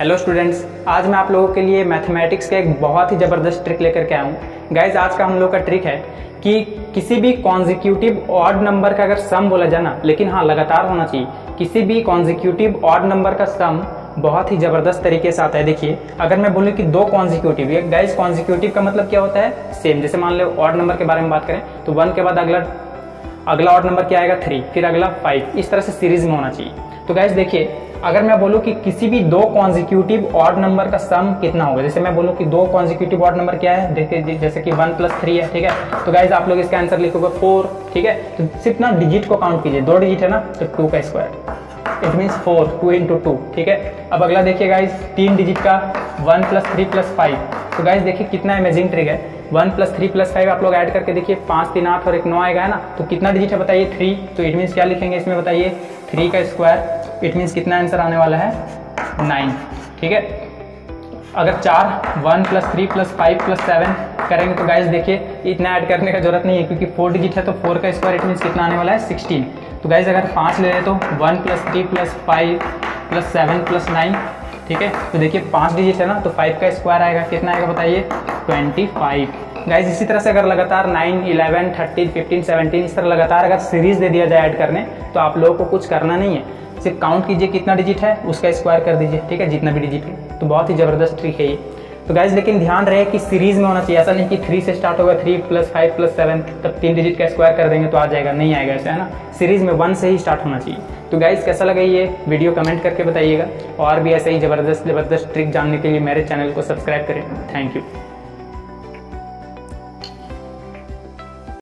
Hello students, आज मैं आप लोगों के लिए मैथमेटिक्स का एक बहुत ही ज़बरदस्त ट्रिक लेकर के आया हूँ। गाइज, आज का हम लोग का ट्रिक है कि किसी भी कॉन्जिक्यूटिव ऑड नंबर का अगर सम बोला जाए ना, लेकिन हाँ लगातार होना चाहिए। किसी भी कॉन्जिक्यूटिव ऑड नंबर का सम बहुत ही ज़बरदस्त तरीके से आता है। देखिए, अगर मैं बोलूँ कि दो कॉन्जिक्यूटिव, गाइज कॉन्जिक्यूटिव का मतलब क्या होता है? सेम। जैसे मान लो ऑड नंबर के बारे में बात करें तो 1 के बाद अगला ऑड नंबर क्या आएगा? 3, फिर अगला 5। इस तरह से सीरीज में होना चाहिए। तो गाइज देखिए, अगर मैं बोलूं कि किसी भी दो कॉन्जिक्यूटिव ऑड नंबर का सम कितना होगा, जैसे मैं बोलूं कि दो कॉन्जिक्यूटिव ऑड नंबर क्या है, देखिए जैसे कि 1 + 3 है, ठीक है। तो गाइज आप लोग इसका आंसर लिखोगे 4, ठीक है। तो सिर्फ ना डिजिट को काउंट कीजिए, 2 डिजिट है ना, तो 2 का स्क्वायर, इट मीन्स 4, 2 × 2, ठीक है। अब अगला देखिए गाइज, 3 डिजिट का 1 + 3 + 5। तो गाइज देखिए कितना अमेजिंग ट्रिक है। 1 + 3 + 5 आप लोग ऐड करके देखिए, 5 3 8 और 1 9 आएगा, है ना। तो कितना डिजिट है बताइए? 3। तो इट मीन्स क्या लिखेंगे इसमें बताइए? 3 का स्क्वायर, इट मीन्स कितना आंसर आने वाला है? 9, ठीक है। अगर 1 + 3 + 5 + 7 करेंगे तो गाइज देखिए इतना ऐड करने का जरूरत नहीं है, क्योंकि 4 डिजिट है। तो 4 का स्क्वायर, इट मीन्स कितना आने वाला है? 16। तो गाइज अगर 5 ले रहे तो 1 + 3 + 5 + 7 + 9, ठीक है। तो देखिए 5 डिजिट है ना, तो 5 का स्क्वायर आएगा, कितना आएगा बताइए? 25। गाइज इसी तरह से अगर लगातार 9, 11, 13, 15, 17 इस तरह लगातार अगर सीरीज दे दिया जाए ऐड करने, तो आप लोगों को कुछ करना नहीं है, सिर्फ काउंट कीजिए कितना डिजिट है, उसका स्क्वायर कर दीजिए, ठीक है, जितना भी डिजिट है। तो बहुत ही ज़बरदस्त ट्रिक है ये। तो गाइज लेकिन ध्यान रहे कि सीरीज में होना चाहिए। ऐसा नहीं कि 3 से स्टार्ट होगा, 3 + 5 + 7, तब 3 डिजिट का स्क्वायर कर देंगे तो आ जाएगा, नहीं आएगा ऐसा, है ना। सीरीज में 1 से ही स्टार्ट होना चाहिए। तो गाइज कैसा लगा ये वीडियो कमेंट करके बताइएगा, और भी ऐसे ही ज़बरदस्त ट्रिक जानने के लिए मेरे चैनल को सब्सक्राइब करें। Thank you.